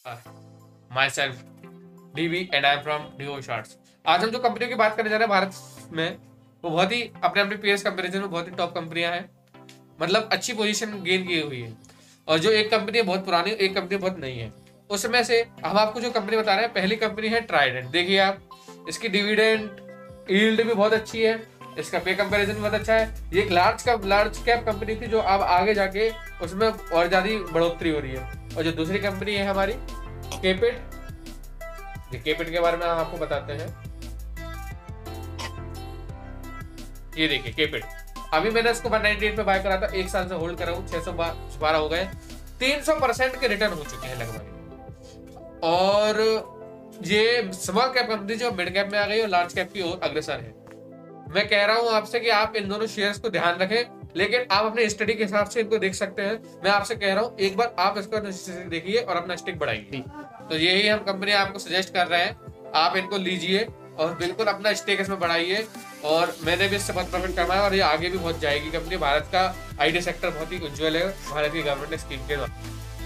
My self DV and I am from DO shorts. आज हम जो कंपनियों की बात करने जा रहे हैं भारत में, वो बहुत ही अपने अपने पीएस कंपेरिजन में बहुत ही टॉप कंपनियां हैं, मतलब अच्छी पोजीशन गेन की हुई है। और जो एक कंपनी है बहुत पुरानी, एक कंपनी बहुत नई है। उसमें से हम आपको जो कंपनी बता रहे हैं, पहली कंपनी है ट्राइडेंट। देखिए आप, इसकी डिविडेंड यील्ड भी बहुत अच्छी है, इसका पे कंपैरिजन भी बहुत अच्छा है। ये एक लार्ज कैप कंपनी थी जो अब आगे जाके उसमें और ज्यादा बढ़ोतरी हो रही है। और जो दूसरी कंपनी है हमारी केपिट, केपिट के बारे में हम आपको बताते हैं। ये देखिए केपिट, अभी मैंने इसको 198 पे बाय करा था, एक साल से होल्ड करा हूँ, 612 हो गए, 300% के रिटर्न हो चुके हैं लगभग। और ये स्मॉल कैप कंपनी जो मिड कैप में आ गई और लार्ज कैप की ओर अग्रसर है। मैं कह रहा हूं आपसे कि आप इन दोनों शेयर्स को ध्यान रखें, लेकिन आप अपने स्टडी के हिसाब से इनको देख सकते हैं। मैं आपसे कह रहा हूं एक बार आप इसको देखिए और अपना स्टिक बढ़ाइए। तो यही हम कंपनी आपको सजेस्ट कर रहे हैं, आप इनको लीजिए और बिल्कुल अपना स्टेक इसमें बढ़ाइए। और मैंने भी इससे बहुत प्रॉफिट कमाया और ये आगे भी बहुत जाएगी कंपनी। भारत का आईटी सेक्टर बहुत ही उज्जवल है भारत की गवर्नमेंट स्कीम के द्वारा।